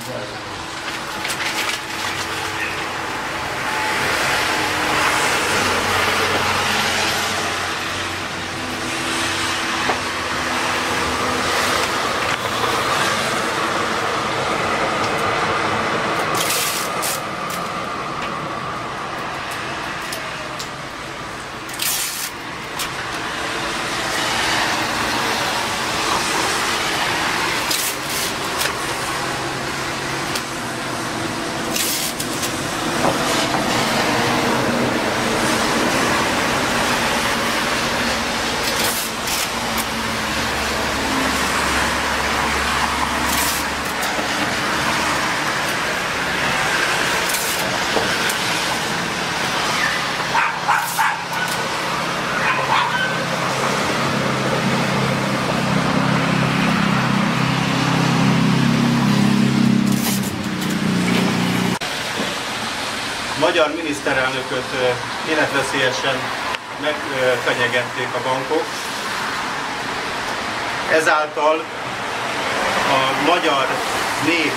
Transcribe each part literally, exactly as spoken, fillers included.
Magyar miniszterelnököt életveszélyesen megfenyegették a bankok. Ezáltal a magyar nép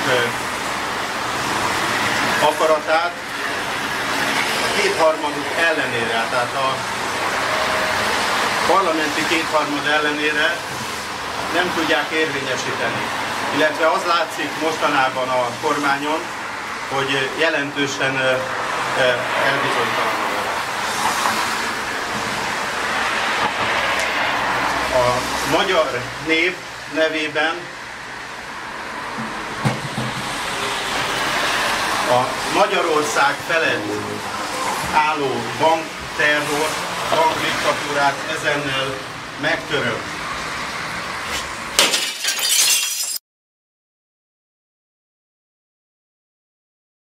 akaratát a kétharmaduk ellenére, tehát a parlamenti kétharmad ellenére nem tudják érvényesíteni. Illetve az látszik mostanában a kormányon, hogy jelentősen elbizonytalanodott. A magyar nép nevében a Magyarország felett álló bankterror, bankdiktatúrát ezennel megtöröm.